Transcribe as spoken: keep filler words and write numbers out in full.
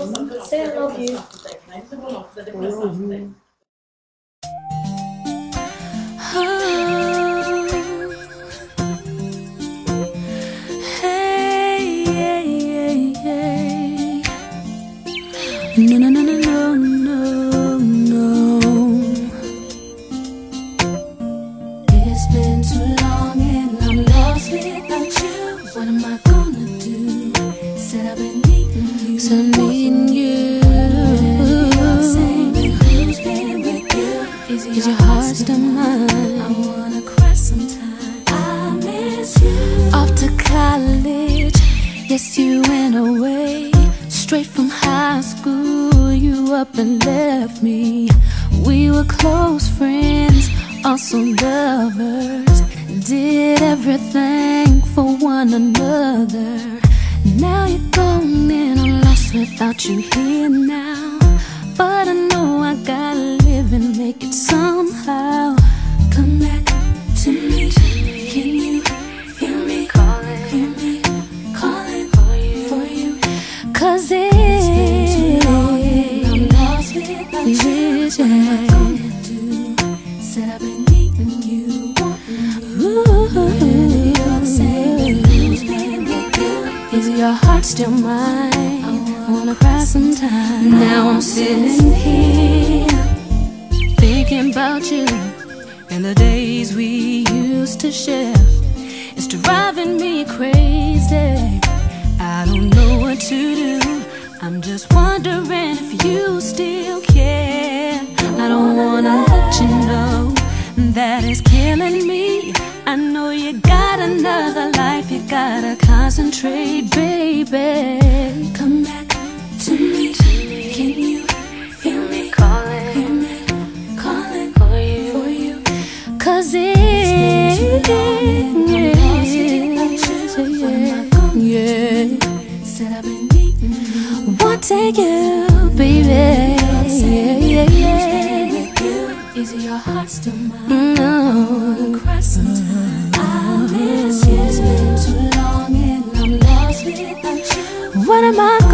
Say I love you. No, no, no, no, no, no, no. It's been too long and I'm lost without you. What am I gonna do? Said I've been needing you. Said I'm needing you. Who's been with you? Is your heart still mine? I wanna cry sometime. I miss you. Off to college, yes, you went away. Straight from high school, you up and left me. We were close friends, also lovers. Did everything for one another. Now you're gone and I'm lost without you here now. But I know I gotta live and make it somehow. Come back to me, can you feel me? Calling, hear me, calling for you, for you. Cause it's been too long and I'm lost without you. What am I gonna do? Said I've been needing you, wanting you. When you're the same, who's been with you? Is your heart still mine? I wanna cry sometime. Now I'm sitting here thinking about you and the days we used to share. It's driving me crazy. I don't know what to do. I'm just wondering if you still care. I don't wanna let you know that it's killing me. I know you got another life, you gotta concentrate, baby. Come back to me, can you feel me? Calling, hear me, calling for you, for you. Cause it's been too long and I'm lost without you. What am I gonna do? Said I've been needing you. Want to take you, baby. Yeah, yeah, yeah. Is your heart still mine? No. I wanna cry sometime. I miss you. It's been too long and I'm lost without you. What am I gonna do?